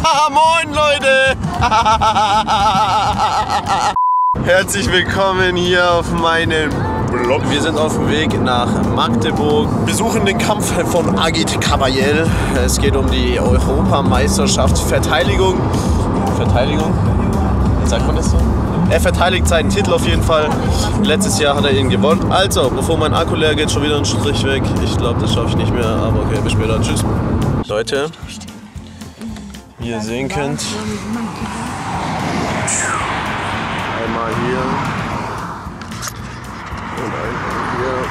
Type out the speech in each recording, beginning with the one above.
Moin Leute! Herzlich willkommen hier auf meinem Blog. Wir sind auf dem Weg nach Magdeburg, besuchen den Kampf von Agit Kabayel. Es geht um die Europameisterschaft Verteidigung. Sagt man das so? Er verteidigt seinen Titel auf jeden Fall. Letztes Jahr hat er ihn gewonnen. Also, bevor mein Akku leer geht, schon wieder ein Strich weg. Ich glaube, das schaffe ich nicht mehr, aber okay, bis später. Tschüss. Leute, wie ihr sehen könnt, einmal hier und einmal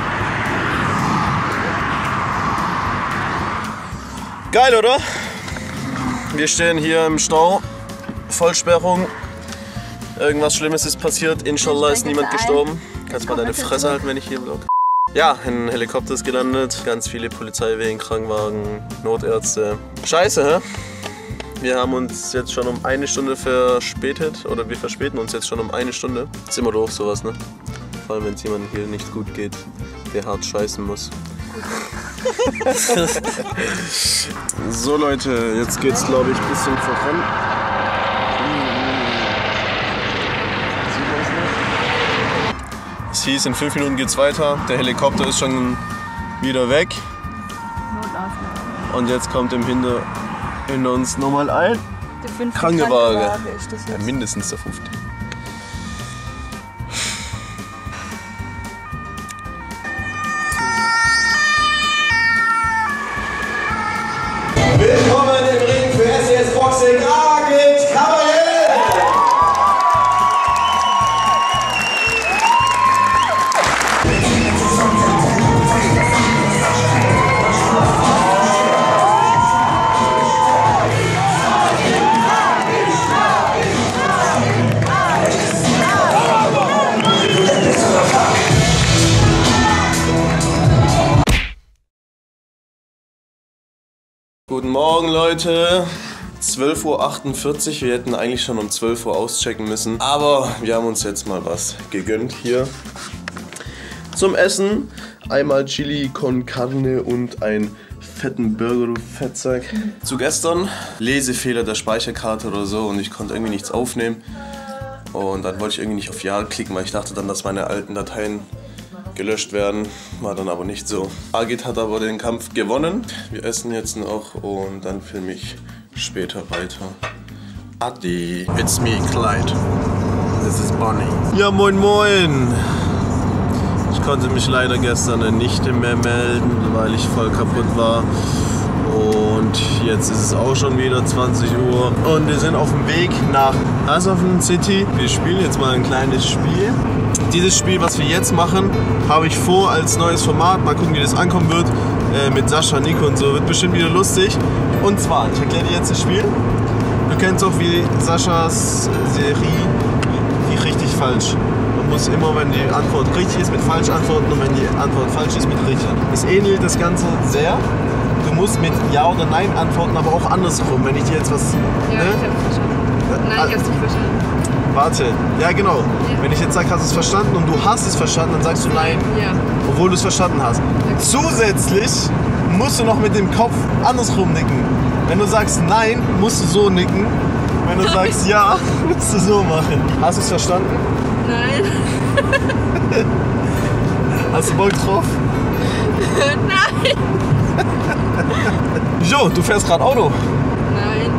hier. Geil, oder? Wir stehen hier im Stau, Vollsperrung. Irgendwas Schlimmes ist passiert, inshallah ist niemand gestorben. Kannst mal deine Fresse halten, wenn ich hier vlog. Ja, ein Helikopter ist gelandet, ganz viele Polizeiwagen, Krankenwagen, Notärzte. Scheiße, hä? Wir haben uns jetzt schon um eine Stunde verspätet, oder wir verspäten uns jetzt schon um eine Stunde. Ist immer doof sowas, ne? Vor allem wenn es jemandem hier nicht gut geht, der hart scheißen muss. So Leute, jetzt geht's glaube ich ein bisschen voran. Es hieß, in 5 Minuten geht's weiter. Der Helikopter ist schon wieder weg. Und jetzt kommt hinter uns nochmal ein Krankenwagen. Ja, mindestens der 5. Willkommen im Ring für SES Boxing, Agit Kabayel! Guten Morgen Leute, 12:48 Uhr, wir hätten eigentlich schon um 12 Uhr auschecken müssen, aber wir haben uns jetzt mal was gegönnt hier zum Essen. Einmal Chili con Carne und einen fetten Burger, du Fettsack. Zu gestern, Lesefehler der Speicherkarte oder so und ich konnte irgendwie nichts aufnehmen und dann wollte ich irgendwie nicht auf Ja klicken, weil ich dachte dann, dass meine alten Dateien gelöscht werden, war dann aber nicht so. Agit hat aber den Kampf gewonnen. Wir essen jetzt noch und dann filme ich später weiter. Adi, it's me, Clyde. This is Bonnie. Ja, moin moin. Ich konnte mich leider gestern nicht mehr melden, weil ich voll kaputt war. Und jetzt ist es auch schon wieder 20 Uhr und wir sind auf dem Weg nach Asafen City. Wir spielen jetzt mal ein kleines Spiel. Dieses Spiel, was wir jetzt machen, habe ich vor als neues Format. Mal gucken, wie das ankommen wird. Mit Sascha, Nico und so. Wird bestimmt wieder lustig. Und zwar, ich erkläre dir jetzt das Spiel. Du kennst auch wie Saschas Serie, die richtig falsch. Man muss immer, wenn die Antwort richtig ist, mit falsch antworten und wenn die Antwort falsch ist, mit richtig. Es ähnelt das Ganze sehr. Du musst mit Ja oder Nein antworten, aber auch andersrum. Wenn ich dir jetzt was... Ja, ne? Ich hab's verstanden. Nein, ich hab's nicht verstanden. Warte, ja genau. Ja. Wenn ich jetzt sage, hast du es verstanden und du hast es verstanden, dann sagst du Nein, ja, obwohl du es verstanden hast. Okay. Zusätzlich musst du noch mit dem Kopf andersrum nicken. Wenn du sagst Nein, musst du so nicken. Wenn du sagst Ja, musst du so machen. Hast du es verstanden? Nein. Hast du Bock drauf? Nein. Jo, du fährst gerade Auto. Nein.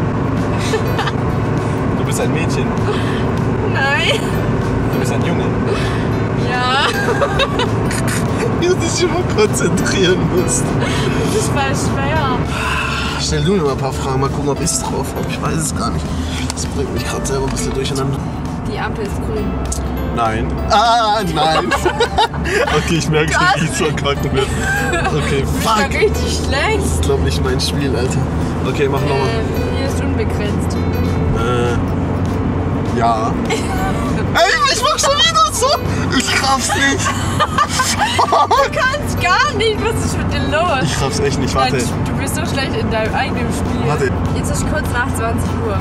Du bist ein Mädchen. Nein. Du bist ein Junge. Ja. Wie du dich immer konzentrieren musst. Das war schwer. Stell du mir mal ein paar Fragen, mal gucken, ob ich es drauf habe. Ich weiß es gar nicht. Das bringt mich gerade selber ein bisschen durcheinander. Die Ampel ist grün. Nein. Ah, nein. Okay, ich merke schon, wie es so kacken wird. Okay, fuck. Das war richtig schlecht. Das ist, glaube ich, mein Spiel, Alter. Okay, mach nochmal. Hier ist unbegrenzt. Ja. Ey, ich mach schon wieder so. Ich raff's nicht. Du kannst gar nicht. Was ist mit dir los? Ich raff's echt nicht. Warte. Du bist so schlecht in deinem eigenen Spiel. Warte. Jetzt ist kurz nach 20 Uhr.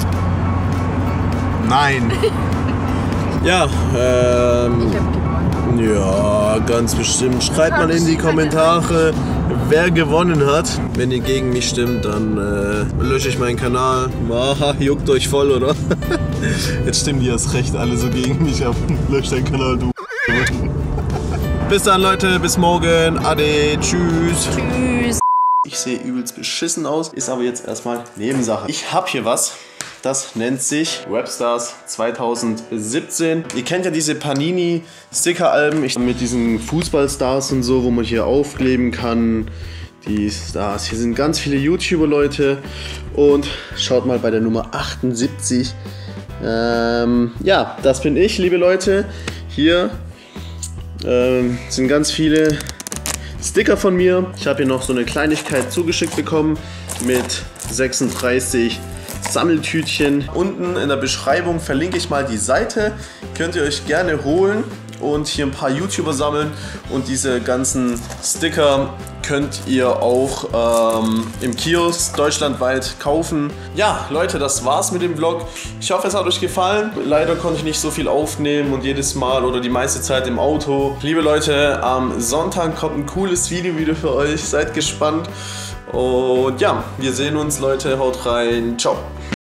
Nein. Ja, Ich hab gewonnen. Ja, ganz bestimmt. Schreibt mal in die Kommentare, wer gewonnen hat. Wenn ihr gegen mich stimmt, dann lösche ich meinen Kanal. Aha, juckt euch voll, oder? Jetzt stimmen die erst recht alle so gegen mich ab. Löscht deinen Kanal, du. Bis dann, Leute. Bis morgen. Ade. Tschüss. Tschüss. Ich sehe übelst beschissen aus. Ist aber jetzt erstmal Nebensache. Ich habe hier was. Das nennt sich Rapstars 2017. Ihr kennt ja diese Panini-Sticker-Alben mit diesen Fußballstars und so, wo man hier aufkleben kann. Die Stars. Hier sind ganz viele YouTuber-Leute. Und schaut mal bei der Nummer 78. Ja, das bin ich, liebe Leute. Hier sind ganz viele Sticker von mir. Ich habe hier noch so eine Kleinigkeit zugeschickt bekommen mit 36 Sammeltütchen. Unten in der Beschreibung verlinke ich mal die Seite. Könnt ihr euch gerne holen und hier ein paar YouTuber sammeln. Und diese ganzen Sticker könnt ihr auch im Kiosk deutschlandweit kaufen. Ja, Leute, das war's mit dem Vlog. Ich hoffe, es hat euch gefallen. Leider konnte ich nicht so viel aufnehmen und jedes Mal oder die meiste Zeit im Auto. Liebe Leute, am Sonntag kommt ein cooles Video wieder für euch. Seid gespannt. Und ja, wir sehen uns, Leute. Haut rein. Ciao.